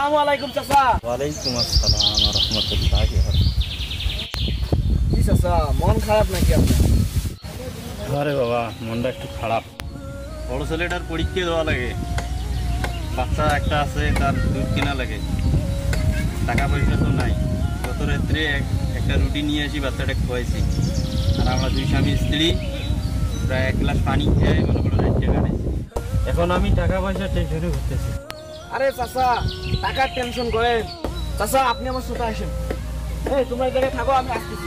আসসালামু আলাইকুম চাচা। ওয়ালাইকুম আসসালাম ওয়া রাহমাতুল্লাহি ওয়া বারাকাতুহু। কি চাচা, মন খারাপ নাকি আপনার? আরে বাবা, মনটা একটু খারাপ। বড় ছেলেটার পরীক্ষা দেওয়া লাগে, বাচ্চা একটা আছে, তার দুধ কেনা লাগে, টাকা পয়সা তো নাই। গত রাত্রে একটা রুটি নিয়ে আসি, বাচ্চাটা খোয়াইছি। আর আমরা দুই স্বামী স্ত্রী প্রায় 1 গ্লাস পানি খেয়ে মনে করো রাত্রে কাটাইছি। এখন আমি টাকা পয়সা টেনশনে ঘুরতেছি। আরে চাচা, টাকার টেনশন করেন? চাচা আপনি আমার সাথে আসেন। এই তোমরা এই জায়গায় থাকো, আমি আসতেছি।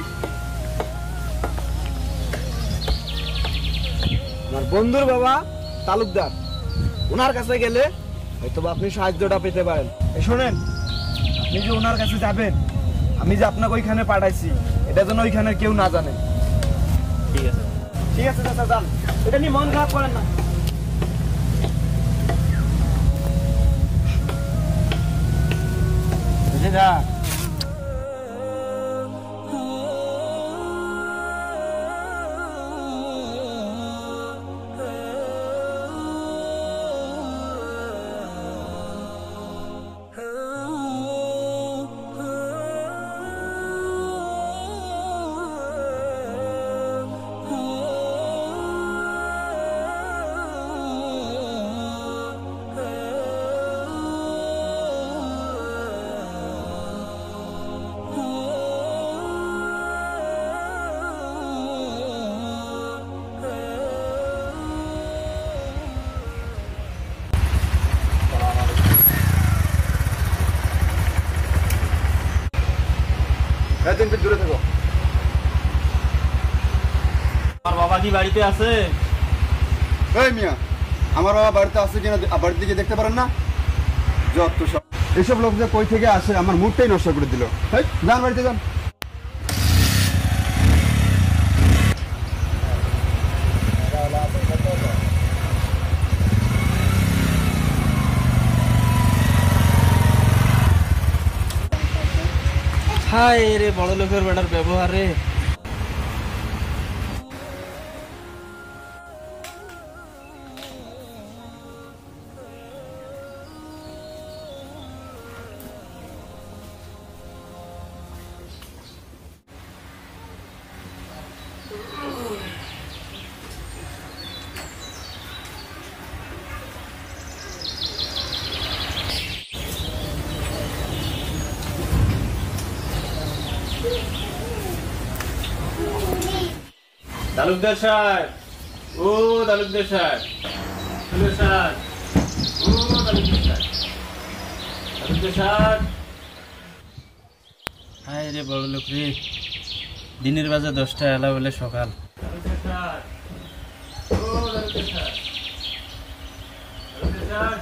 আমার বন্ধুর বাবা তালুকদার, ওনার কাছে গেলে হয়তো আপনি সাহায্যটা পেতে পারেন। শোনেন, আপনি যে ওনার কাছে যাবেন, আমি যে আপনাকে ওইখানে পাঠাইছি, এটা যেন ওইখানে কেউ না জানে। ঠিক আছে, ঠিক আছে চাচা, যান। এটা নিয়ে মন খারাপ করেন না। বুঝে যা। দূরে থাকো। আমার বাবা কি বাড়িতে আছে? এই মিয়া, আমার বাবা বাড়িতে আছে কিনা বাড়ির দিকে দেখতে পারেন না? যত সব এইসব লোক যে কই থেকে আসে, আমার মুডটাই নষ্ট করে দিল। যান বাড়িতে যান। হায় রে, বড় লোকের বেটার ব্যবহার রে। তালুকদার সাহেব, ও তালুকদার সাহেব, তালুকদার সাহেব, ও তালুকদার সাহেব, তালুকদার সাহেব। হায় রে বড় লোক রে, দিনের বাজে 10টা, এলা বলে সকাল। তালুকদার সাহেব, ও তালুকদার সাহেব, তালুকদার সাহেব।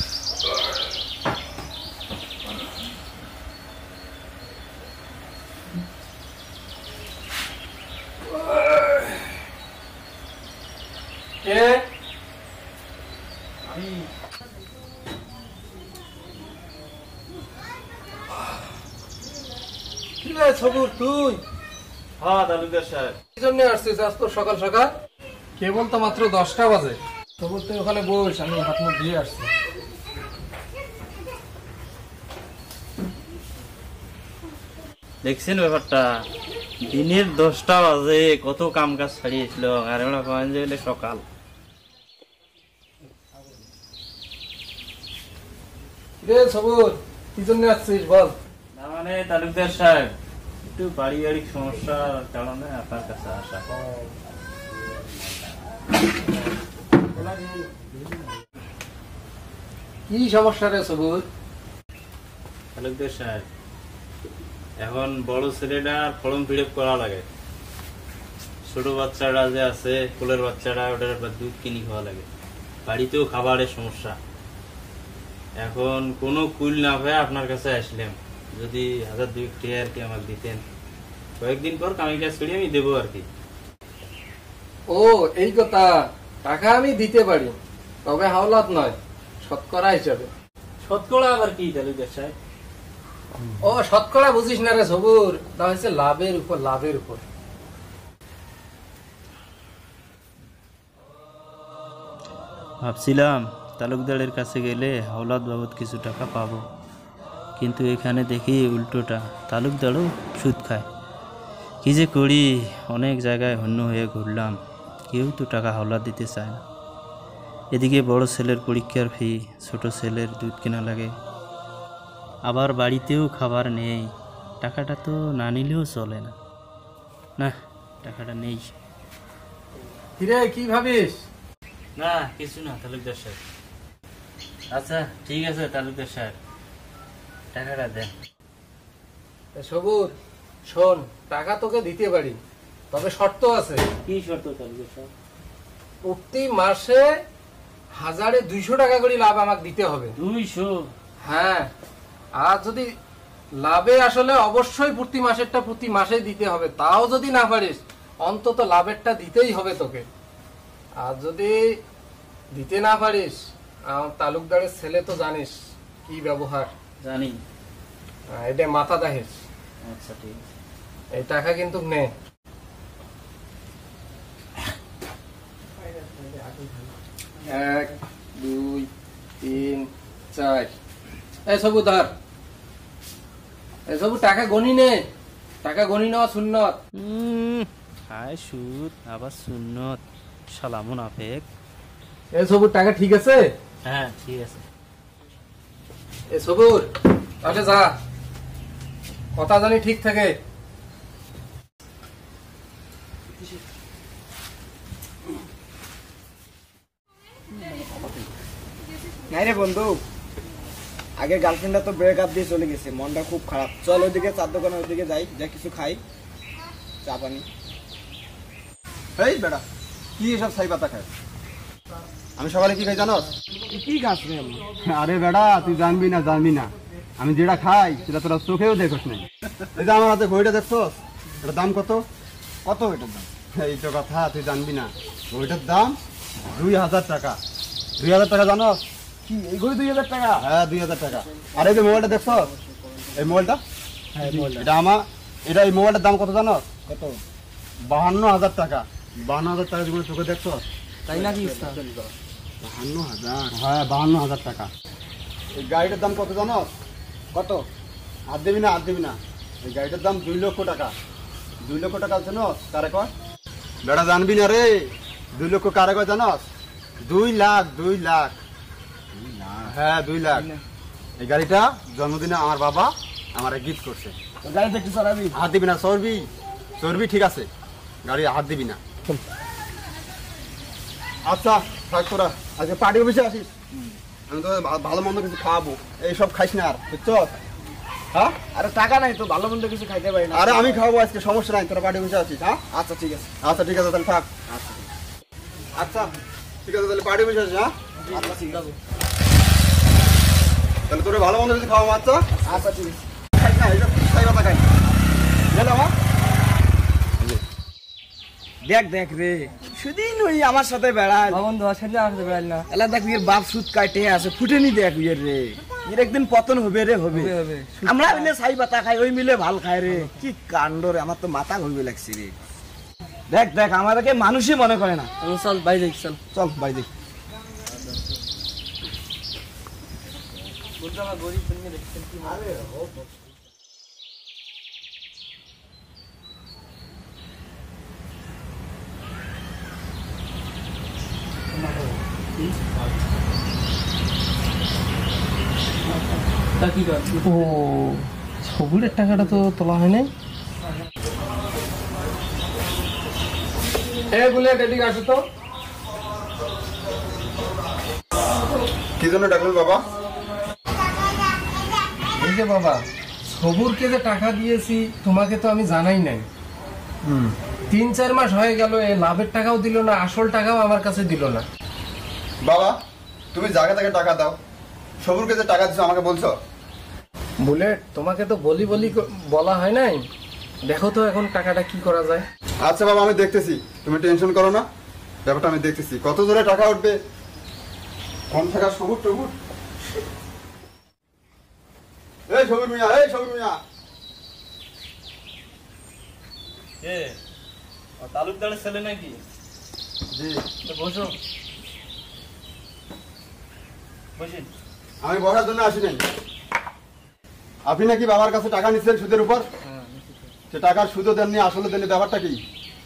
তুই হ্যাঁ তালুকদার সাহেব, কি জন্য আসছিস আজ তো সকাল সকাল? কেবল তো মাত্র 10টা বাজে। তবু তুই ওখানে বস, আমি হাত মুখ দিয়ে আসছি। দেখছেন ব্যাপারটা? দিনের 10টা বাজে, কত কাম কাজ ছাড়িয়েছিল, আর আমরা কয়েন যে সকাল। রে সবুর, কি জন্য আসছিস বল? না মানে তালুকদার সাহেব, একটু পারিবারিক সমস্যার কারণে আপনার কাছে আসা। কি সমস্যা রে সবুর? তালুকদার সাহেব, এখন বড় ছেলেটা ফর্ম ফিল আপ করা লাগে, ছোট বাচ্চাটা যে আছে, কোলের বাচ্চাটা, ওটার দুধ কিনে খাওয়া লাগে, বাড়িতেও খাবারের সমস্যা। এখন কোনো কুল না হয়ে আপনার কাছে আসলাম, যদি 1000-2 টাকা আর কি আমাকে দিতেন, কয়েকদিন পর কামিটা ছড়ি আমি দেবো আর কি। ও এই কথা, টাকা আমি দিতে পারি, তবে হাওলাত নয়, শতকরা হিসাবে। শতকরা আবার কি তালুকদার সাহেব? ও শতকরা বুঝিস না রে সবুর, তা হচ্ছে লাভের উপর লাভের উপর। ভাবছিলাম তালুকদারের কাছে গেলে হাওলাত বাবদ কিছু টাকা পাবো, কিন্তু এখানে দেখি উল্টোটা, তালুকদারও সুদ খায়। কি যে করি, অনেক জায়গায় হন্য হয়ে ঘুরলাম, কেউ তো টাকা হাওলা দিতে চায় না। এদিকে বড় ছেলের পরীক্ষার ফি, ছোট ছেলের দুধ কেনা লাগে, আবার বাড়িতেও খাবার নেই। টাকাটা তো না নিলেও চলে না। না, টাকাটা নেই। কিরে কি ভাবিস? না কিছু না তালুকদার সাহেব। আচ্ছা ঠিক আছে তালুকদার সাহেব, টাকাটা দেন। সবুজ শোন, টাকা তোকে দিতে পারি, তবে শর্ত আছে। কি শর্ত তালুকদার সাহেব? প্রতি মাসে 1200 টাকা করে লাভ আমাকে দিতে হবে। 200? হ্যাঁ, আর যদি লাভে আসলে অবশ্যই প্রতি মাসেরটা প্রতি মাসে দিতে হবে। তাও যদি না পারিস, অন্তত লাভেরটা দিতেই হবে তোকে। আর যদি দিতে না পারিস, আমার তালুকদারের ছেলে তো জানিস কি ব্যবহার, জানি। এটা মাথা দেখিস। আচ্ছা ঠিক আছে। এই টাকা কিন্তু নে। 1 2 3 4। এই সবু ধর, এই সবু টাকা গনি নে। টাকা গনি নেওয়া সুন্নত। হায় সুদ আবার সুন্নত, শালা মুনাফিক। এই সবুর টাকা ঠিক আছে? হ্যাঁ ঠিক আছে। এ সবুর, তাহলে যা, কথা জানি ঠিক থাকে। নাই রে বন্ধু, আগে গার্লফ্রেন্ডটা তো ব্রেক আপ দিয়ে চলে গেছে, মনটা খুব খারাপ। চল ওইদিকে চার দোকানে ওইদিকে যাই, যা কিছু খাই, চা পানি। এই বেটা, কি এসব ছাই পাতা খায়? আমি সকালে কি খাই জানোস? কি গাছ রে? আরে বেটা, তুই জানবি না, আমি যেটা খাই সেটা তোরা চোখেও দেখোস নাই। এই যে আমার হাতে ঘড়িটা দেখছোস, এটার দাম কত? কত এটার দাম? এই তো কথা, তুই জানবি না। ঘড়িটার দাম 2000 টাকা। 2000 টাকা জানোস? কি এই ঘড়ি 2000 টাকা? হ্যাঁ 2000 টাকা। আর এই যে মোবাইলটা দেখছোস, এই মোবাইলটা, হ্যাঁ এটা এই মোবাইলটার দাম কত জানোস? কত? 52,000 টাকা। 52,000 টাকা জীবনে চোখে দেখছোস? তাই নাকি? 52,000? হ্যাঁ 52,000 টাকা। এই গাড়িটার দাম কত জানোস? কত? হাত দিবি না। এই গাড়িটার দাম 2 লক্ষ টাকা। 2 লক্ষ টাকা জানোস কারে কয়? বেটা জানবি না রে, 2 লক্ষ কারে কয় জানোস? 2 লাখ। হ্যাঁ 2 লাখ। এই গাড়িটা জন্মদিনে আমার বাবা আমারে গিফট করছে। গাড়িতে একটু চালাবি? হাত দিবি না, চর্বি ঠিক আছে, গাড়ি হাত দিবি না। আচ্ছা থাক তোরা, আজকে পার্টি অফিসে আসিস, আমি তো ভালো মন্দ কিছু খাওয়াবো, এইসব খাইস না আর, বুঝছো? হ্যাঁ আরে টাকা নাই তো, ভালো মন্দ কিছু খাইতে পারি না। আরে আমি খাওয়াবো আজকে, সমস্যা নাই, তোরা পার্টি অফিসে আছিস। হ্যাঁ আচ্ছা ঠিক আছে। আচ্ছা ঠিক আছে তাহলে থাক। আচ্ছা ঠিক আছে তাহলে পার্টি অফিসে আসিস। হ্যাঁ আচ্ছা ঠিক আছে। তাহলে তোরা ভালো মন্দ কিছু খাওয়াবো। আচ্ছা আচ্ছা ঠিক আছে। খাইস না, এইসব খাই কথা খাই গেল আমার। দেখ রে, সেদিন ওই আমার সাথে বেড়াল, বন্ধু সেদিন আমার সাথে বেড়াল না। এলা দেখ এর বাপ সুদ কাটে আছে, ফুটেনি দেখ এর রে, এর একদিন পতন হবে রে, হবে। আমরা মিলে ছাই পাতা খাই, ওই মিলে ভাল খায় রে। কি কাণ্ড রে, আমার তো মাথা ঘুরবে লাগছে রে। দেখ আমাদেরকে মানুষই মনে করে না। চল বাইরে চল। চল বাইরে। ও সবুরের টাকাটা তো তোলা হয় নাই। বুলেট এদিকে আসো তো। কি জন্য ডাকলেন বাবা? এই যে বাবা, সবুরকে যে টাকা দিয়েছি তোমাকে তো আমি জানাই নাই। 3-4 মাস হয়ে গেল, এই লাভের টাকাও দিল না, আসল টাকাও আমার কাছে দিল না। বাবা তুমি জায়গা থেকে টাকা দাও, সবুরকে যে টাকা দিছো আমাকে বলছো? বুলেট তোমাকে তো বলা হয় নাই। দেখো তো এখন টাকাটা কি করা যায়। আচ্ছা বাবা আমি দেখতেছি, তুমি টেনশন করো না, ব্যাপারটা আমি দেখতেছি, কত জোরে টাকা উঠবে, কোন টাকা সবুর টবুর। এই সবুর মিয়া, কে? তালুকদারের ছেলে নাকি? জি বসো, বসিন। আমি বসার জন্য আসি নাই। আপনি নাকি বাবার কাছে টাকা নিচ্ছেন সুদের উপর, সে টাকার সুদও দেননি, আসলে দেননি, ব্যাপারটা কি?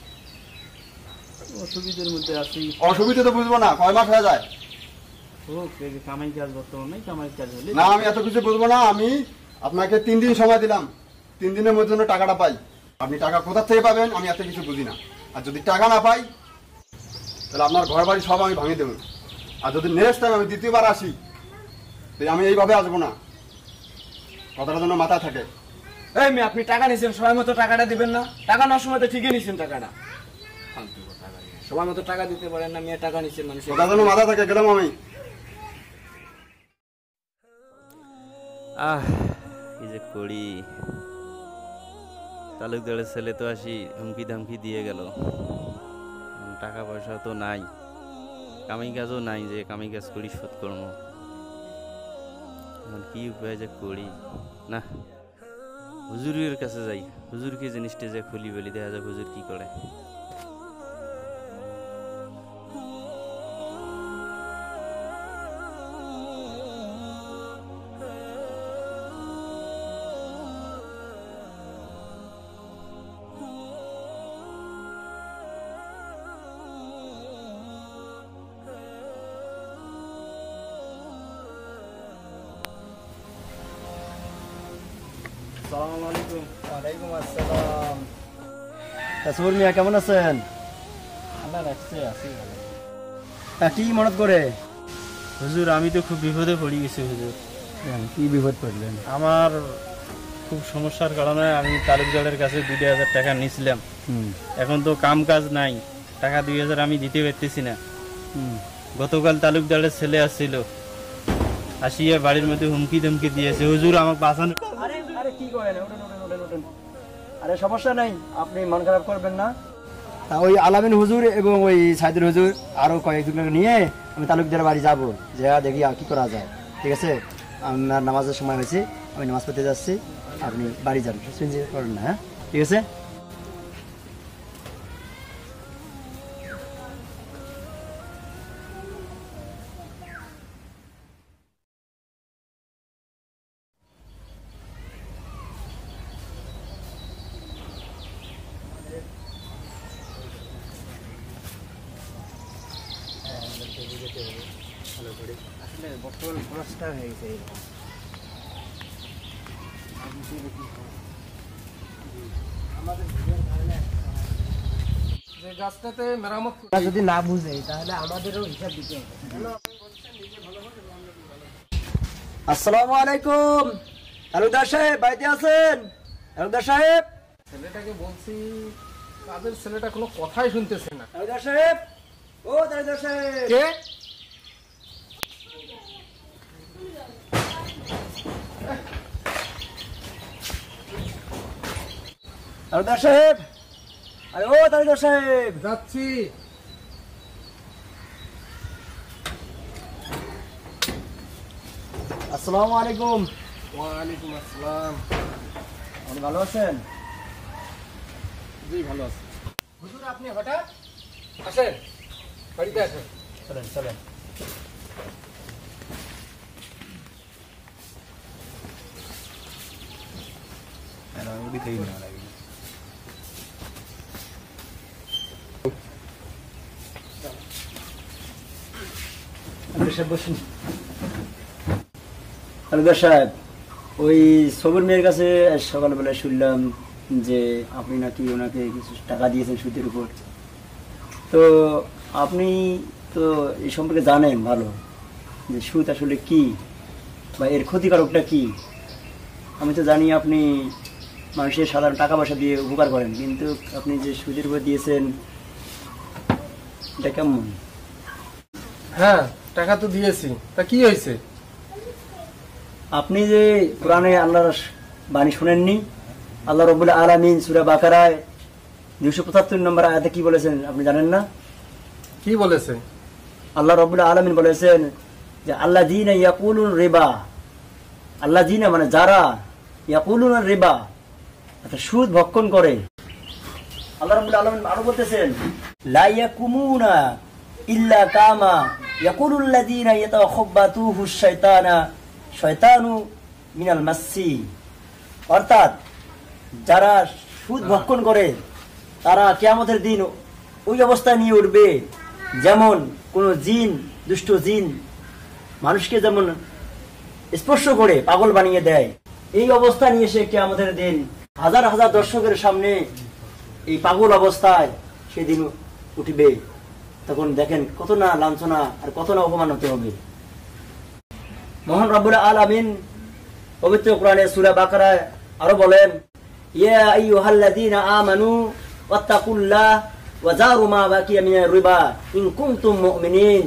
অসুবিধার মধ্যে আছি। অসুবিধা তো বুঝবো না, কয় মাস হয়ে যায়? কামাই কাজ বর্তমানে নাই, কামাই কাজ হলে না আমি এত কিছু বুঝবো না, আমি আপনাকে 3 দিন সময় দিলাম, 3 দিনের মধ্যে যেন টাকাটা পাই। আপনি টাকা কোথা থেকে পাবেন আমি এত কিছু বুঝি না। আর যদি টাকা না পাই তাহলে আপনার ঘর বাড়ি সব আমি ভাঙিয়ে দেবো। আর যদি নেক্সট টাইম আমি দ্বিতীয়বার আসি তাহলে আমি এইভাবে আসবো না, কথাটা যেন মাথায় থাকে। এই মেয়ে, আপনি টাকা নিছেন, সময় মতো টাকাটা দিবেন না? টাকা নেওয়ার সময় তো ঠিকই নিছেন টাকাটা। ফালতু কথা বলে। সময় মতো টাকা দিতে পারেন না, মেয়ে টাকা নিছেন মানুষের। কথা যেন মাথায় থাকে, গেলাম আমি। কি যে করি, তালুকদারের ছেলে তো আসি হুমকি ধামকি দিয়ে গেল, টাকা পয়সা তো নাই, কামাই কাজও নাই যে কামাই কাজ করি শোধ করবো। এখন কি উপায় যে করি, না হুজুরের কাছে যাই, হুজুরকে জিনিসটা যে খুলি বলি, দেখা যাক হুজুর কি করে। আসসালামু আলাইকুম। ওয়ালাইকুম আসসালাম। তাসবুর মিয়া কেমন আছেন? আল্লাহ রাখছে, আছি ভালো। কি মনত করে? হুজুর আমি তো খুব বিপদে পড়ে গেছি হুজুর। কি বিপদ পড়লেন? আমার খুব সমস্যার কারণে আমি তালুকদারের কাছে 2,000 টাকা নিয়েছিলাম। এখন তো কাম কাজ নাই, টাকা 2,000 আমি দিতে পারতেছি না। গতকাল তালুকদারের ছেলে আসছিল, আসিয়া বাড়ির মধ্যে হুমকি ধমকি দিয়েছে, হুজুর আমাকে বাঁচানো। আরে আরে কি করেন? ওঠেন ওঠেন ওঠেন ওঠেন। আরে সমস্যা নাই, আপনি মন খারাপ করবেন না। ওই আলামিন হুজুর এবং ওই সাইদুল হুজুর আরো কয়েকজনকে নিয়ে আমি তালুকদারের বাড়ি যাবো, যা দেখি আর কি করা যায়। ঠিক আছে, আমার নামাজের সময় হয়েছে, আমি নামাজ পড়তে যাচ্ছি, আপনি বাড়ি যান, চিন্তা করেন না। হ্যাঁ ঠিক আছে। আসলে বর্তমান খরচটা হয়ে গেছে এরকম। যে গাছটাতে মেরামত যদি না বুঝে তাহলে আমাদেরও হিসাব দিতে হবে। আসসালামু আলাইকুম। তালুকদার সাহেব বাড়িতে আছেন? তালুকদার সাহেব, ছেলেটাকে বলছি, কাজের ছেলেটা কোনো কথাই শুনতেছে না। তালুকদার সাহেব, ও তালুকদার সাহেব। কে? তালুকদার সাহেব, আরে ও তালুকদার সাহেব। যাচ্ছি। আসসালামু আলাইকুম। ওয়ালাইকুম আসসালাম। আপনি ভালো আছেন? জি ভালো আছি। হুজুর আপনি হঠাৎ আসেন, বাড়িতে আসেন। চলেন চলেন। বসুন। তালুকদার সাহেব, ওই সবুর মেয়ের কাছে সকালবেলা শুনলাম যে আপনি নাকি ওনাকে কিছু টাকা দিয়েছেন সুদের উপর। তো আপনি তো এই সম্পর্কে জানেন ভালো যে সুদ আসলে কি বা এর ক্ষতিকারকটা কি। আমি তো জানি আপনি মানুষের সাধারণ টাকা পয়সা দিয়ে উপকার করেন, কিন্তু আপনি যে সুদের উপর দিয়েছেন এটা কেমন? হ্যাঁ টাকা তো দিয়েছি, তা কি হয়েছে? আপনি যে কোরআনে আল্লাহর বাণী শুনেননি? আল্লাহ রাব্বুল আলামিন সূরা বাকারায় 275 নম্বর আয়াতে কি বলেছেন আপনি জানেন না? কি বলেছে? আল্লাহ রাব্বুল আলামিন বলেছেন যে আল্লাযীনা ইয়াকুলুন রিবা, আল্লাযীনা মানে যারা, ইয়াকুলুন রিবা অর্থাৎ সুদ ভক্ষণ করে। আল্লাহ রাব্বুল আলামিন আরো বলতেছেন লা ইয়াকুমুনা ইল্লা কামা ইয়াকুলুল্লাযীনা ইয়াতাখাব্বাতুহু শাইতানু মিনাল মাসসি অর্থাৎ যারা সুদ ভক্ষণ করে তারা কিয়ামতের দিন ওই অবস্থায় নিয়ে উঠবে যেমন কোন জিন, দুষ্ট জিন মানুষকে যেমন স্পর্শ করে পাগল বানিয়ে দেয়, এই অবস্থা নিয়ে এসে কিয়ামতের দিন হাজার হাজার দর্শকের সামনে এই পাগল অবস্থায় সেদিন উঠবে। তখন দেখেন কত না লাঞ্ছনা আর কত না অপমান হতে হবে। মহান রব্বুল আলামিন পবিত্র কোরআনে সূরা বাকারায় আরো বলেন, ইয়া আইয়ুহাল্লাযীনা আমানু ওয়াত্তাকুল্লাহ ওয়া যারু মা বাকিয়া মিনার রিবা ইন কুনতুম মুমিনিন।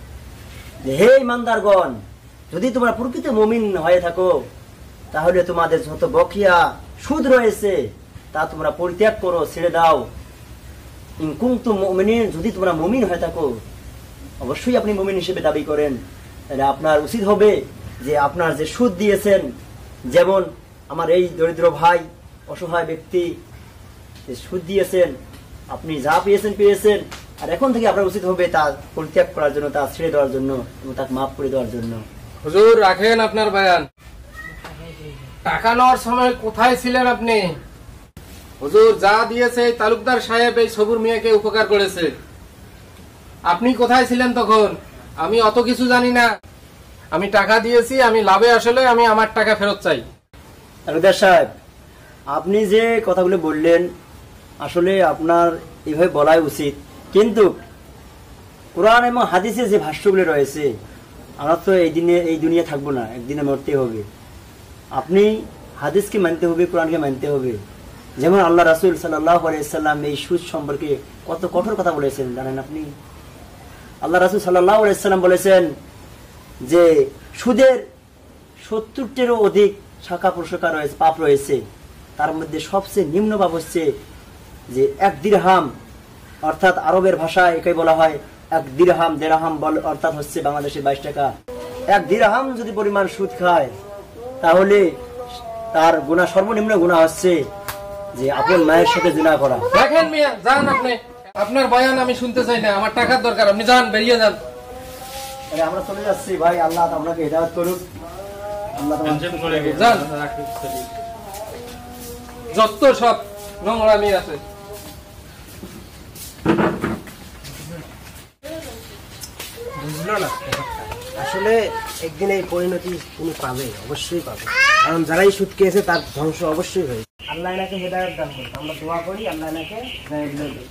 হে ঈমানদারগণ, যদি তোমরা প্রকৃত মুমিন হয়ে থাকো তাহলে তোমাদের যত বকিয়া সুদ রয়েছে তা তোমরা পরিত্যাগ করো, ছেড়ে দাও। ইন কুনতুম মুমিনিন, যদি তোমরা মুমিন হয়ে থাকো, অবশ্যই আপনি মুমিন হিসেবে দাবি করেন, তাহলে আপনার উচিত হবে যে আপনার যে সুদ দিয়েছেন, যেমন আমার এই দরিদ্র ভাই অসহায় ব্যক্তি যে সুদ দিয়েছেন, আপনি যা পেয়েছেন, আর এখন থেকে আপনার উচিত হবে তা পরিত্যাগ করার জন্য, তা ছেড়ে দেওয়ার জন্য এবং তাকে মাফ করে দেওয়ার জন্য। হুজুর রাখেন আপনার বয়ান। টাকা নেওয়ার সময় কোথায় ছিলেন আপনি? হুজুর যা দিয়েছে তালুকদার সাহেব এই সবুর মিয়াকে উপকার করেছে, আপনি কোথায় ছিলেন তখন? আমি অত কিছু জানি না, আমি টাকা দিয়েছি, আমি লাভে আসলে আমি আমার টাকা ফেরত চাই। তালুকদার সাহেব, আপনি যে কথাগুলো বললেন আসলে আপনার এইভাবে বলাই উচিত, কিন্তু কোরআন এবং হাদিসে যে ভাষ্যগুলো রয়েছে, আমরা তো এই দুনিয়া থাকবো না, একদিনে মরতে হবে। আপনি হাদিসকে মানতে হবে, কোরআনকে মানতে হবে। যেমন আল্লাহ রাসূল সাল্লাল্লাহু আলাইহি সাল্লাম এই সুদ সম্পর্কে কত কঠোর কথা বলেছেন জানেন আপনি? আল্লাহ রাসূল সাল্লাল্লাহু আলাইহি সাল্লাম বলেছেন যে সুদের 70টিরও অধিক শাখা প্রশাখা রয়েছে, পাপ রয়েছে। তার মধ্যে সবচেয়ে নিম্ন পাপ হচ্ছে যে 1 দিরহাম, অর্থাৎ আরবের ভাষায় এটাই বলা হয় 1 দিরহাম, দেড়হাম অর্থাৎ হচ্ছে বাংলাদেশে 22 টাকা। 1 দিরহাম যদি পরিমাণ সুদ খায় তাহলে তার গুনাহ, সর্বনিম্ন গুনাহ হচ্ছে যে আপন মায়ের সাথে জিনা করা। দেখেন মিয়া, যান আপনি, আপনার বয়ান আমি শুনতে চাই না, আমার টাকার দরকার, আপনি যান, বেরিয়ে যান। আমরা চলে যাচ্ছি ভাই, আল্লাহ আপনাকে হেদায়েত করুন। আল্লাহ টেনশন করে গেছে। যান, যত সব নোংরামি আছে। বুঝলো না, আসলে একদিন এই পরিণতি তিনি পাবে, অবশ্যই পাবে, কারণ যারাই সুদ খেয়েছে তার ধ্বংস অবশ্যই হয়েছে। আল্লাহ এনাকে হেদায়েত দান করুন, আমরা দোয়া করি আল্লাহ এনাকে হেদায়েত দান করুন।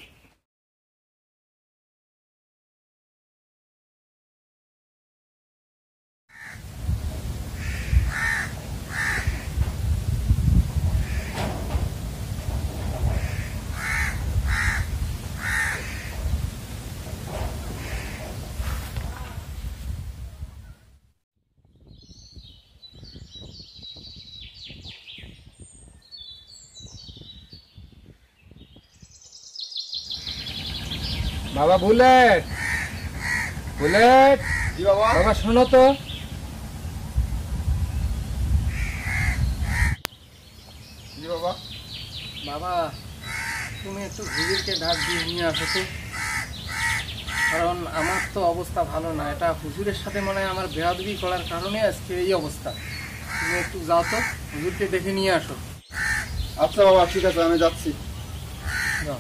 বাবা বুলেট, বুলেট, জি বাবা। বাবা শোনো তো। জি বাবা। বাবা তুমি একটু হুজুরকে ডাক দিয়ে নিয়ে আসো তো, কারণ আমার তো অবস্থা ভালো না, এটা হুজুরের সাথে মনে হয় আমার বেয়াদবি করার কারণে আজকে এই অবস্থা। তুমি একটু যাও তো, হুজুরকে দেখে নিয়ে আসো। আচ্ছা বাবা, ঠিক আছে, আমি যাচ্ছি। যাও।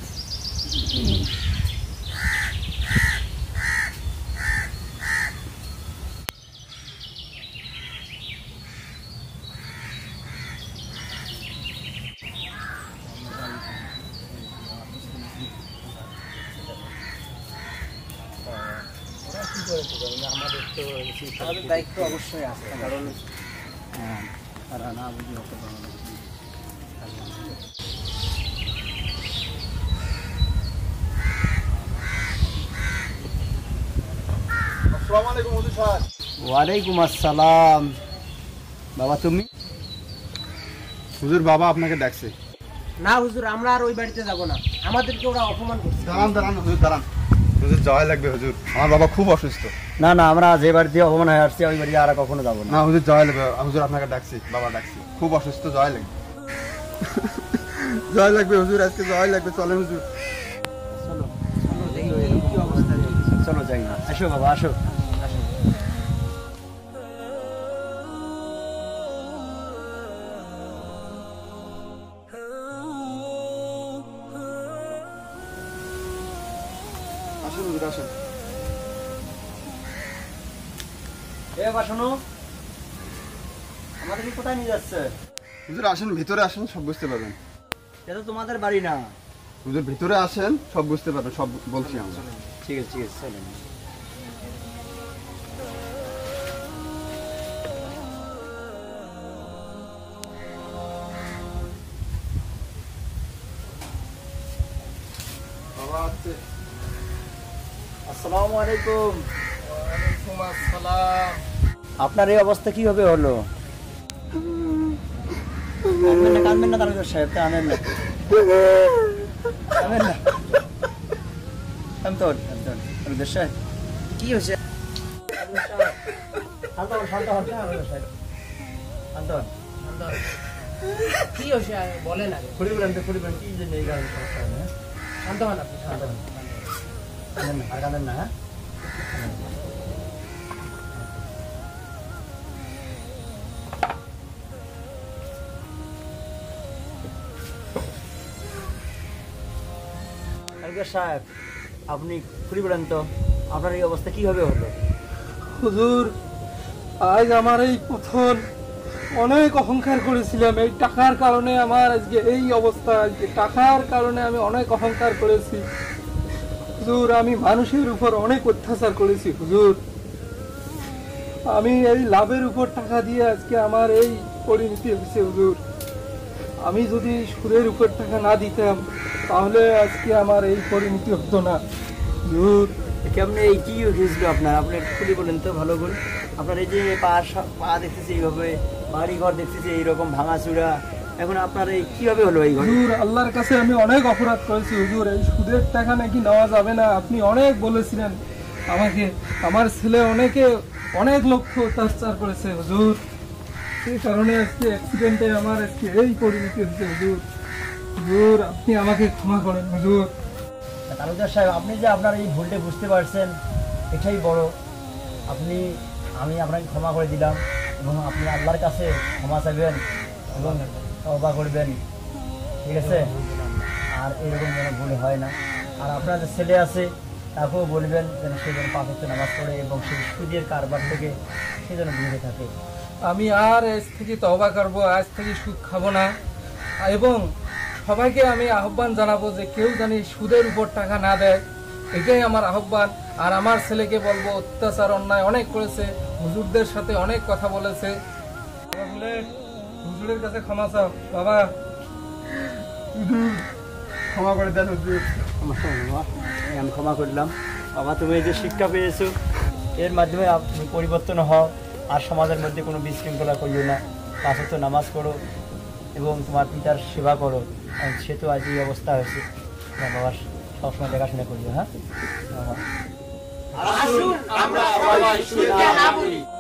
আমাদের দায়িত্ব অবশ্যই আছে, কারণ তারা না বুঝে হতে পারে না। আসসালামু আলাইকুম হুজুর সাহেব। ওয়ালাইকুম আসসালাম। বাবা তুমি? হুজুর বাবা আপনাকে ডাকছে। না হুজুর, আমরা আর ওই বাড়িতে যাব না, আমাদেরকে ওরা অপমান করছে। দাঁড়ান হুজুর, দাঁড়ান। হুজুর যাওয়াই লাগবে হুজুর, আমার বাবা খুব অসুস্থ। না না, আমরা যে বাড়ি দিয়ে অপমান হয়ে আসছি ওই বাড়ি আর কখনো যাবো না। না হুজুর যাওয়াই লাগবে, হুজুর আপনাকে ডাকছি, বাবা ডাকছি, খুব অসুস্থ, যাওয়াই লাগবে। যাওয়াই লাগবে হুজুর, আজকে যাওয়াই লাগবে, চলেন হুজুর। চলো চলো, দেখি কি অবস্থা। চলো যাই, আসো বাবা আসো। আসুন হুজুর আসুন। এ বাসনু, আমাদেরকে কোথায় নিয়ে যাচ্ছে? হুজুর আসেন, ভিতরে আসেন, সব বুঝতে পারবেন। এটা তো তোমাদের বাড়ি না। হুজুর ভিতরে আসেন, সব বুঝতে পারবেন, সব বলছি আমরা। ঠিক আছে, ঠিক আছে, চলেন। বাবা আছে। আসসালামু আলাইকুম। ওয়ালাইকুম আসসালাম। আপনার এই অবস্থা কিভাবে হলো? কাঁদবেন না তালুকদার সাহেব, কাঁদেন না, কাঁদেন না। শান্তন, শান্তন, তালুকদার সাহেব কি হয়েছে? শান্ত হন, শান্ত হন, তালুকদার সাহেব শান্ত হন। কি হয়েছে বলেন আগে। খুঁড়ি বলেন কি জন্য এই কারণে সমস্যা হলো, হ্যাঁ? শান্ত হন আপনি, শান্ত হন। কাঁদেন না, আর কাঁদেন না, হ্যাঁ? তালুকদার সাহেব, আপনি খুঁড়ি বলেন তো আপনার এই অবস্থা কিভাবে হলো? হুজুর, আজ আমার এই পথন অনেক অহংকার করেছিলাম, এই টাকার কারণে আমার আজকে এই অবস্থা। আজকে টাকার কারণে আমি অনেক অহংকার করেছি হুজুর। আমি মানুষের উপর অনেক অত্যাচার করেছি হুজুর। আমি এই লাভের উপর টাকা দিয়ে আজকে আমার এই পরিণতি হয়েছে হুজুর। আমি যদি সুদের উপর টাকা না দিতাম তাহলে আজকে আমার এই পরিণতি হতো না হুজুর। কেমনে এই কি হয়েছিল আপনার? আপনি একটু খুলে বলেন তো ভালো করে। আপনার এই যে পা দেখতেছি এইভাবে, বাড়ি ঘর দেখতেছি এইরকম ভাঙাচুরা, এখন আপনার এই কিভাবে হলো এই ঘর? হুজুর, আল্লাহর কাছে আমি অনেক অপরাধ করেছি হুজুর। এই সুদের টাকা নাকি নেওয়া যাবে না, আপনি অনেক বলেছিলেন আমাকে। আমার ছেলে অনেক লক্ষ্য অত্যাচার করেছে হুজুর। সেই কারণে আজকে অ্যাক্সিডেন্টে আমার আজকে এই পরিণতি হয়েছে হুজুর। হুজুর, আপনি আমাকে ক্ষমা করেন হুজুর। তালুকদার সাহেব, আপনি যে আপনার এই ভুলটা বুঝতে পারছেন এটাই বড়। আমি আপনাকে ক্ষমা করে দিলাম এবং আপনি আল্লাহর কাছে ক্ষমা চাইবেন এবং তওবা করবেন, ঠিক আছে? আর এরকম যেন ভুল হয় না। আর আপনার যে ছেলে আছে তাকেও বলবেন যেন সে যেন 5 ওয়াক্ত নামাজ পড়ে এবং সেই সুদের কারবার থেকে সে যেন দূরে থাকে। আমি আর আজ থেকে তওবা করব, আজ থেকে সুদ খাবো না। এবং সবাইকে আমি আহ্বান জানাবো যে কেউ জানি সুদের উপর টাকা না দেয়, এটাই আমার আহ্বান। আর আমার ছেলেকে বলবো, অত্যাচার অন্যায় অনেক করেছে, হুজুরদের সাথে অনেক কথা বলেছে। বলে হুজুরের কাছে ক্ষমা চাও বাবা। ক্ষমা করে দেন হুজুর। আমি ক্ষমা করলাম বাবা। তুমি এই যে শিক্ষা পেয়েছো, এর মাধ্যমে আপনি পরিবর্তন হও আর সমাজের মধ্যে কোনো বিশৃঙ্খলা করিও না। 5 ওয়াক্ত নামাজ পড়ো এবং তোমার পিতার সেবা করো, কারণ সে তো আজ এই অবস্থা হয়েছে। তোমার বাবার সবসময় দেখাশোনা করিও, হ্যাঁ বাবা। আসুন আমরা সবাই সুদকে না বলি।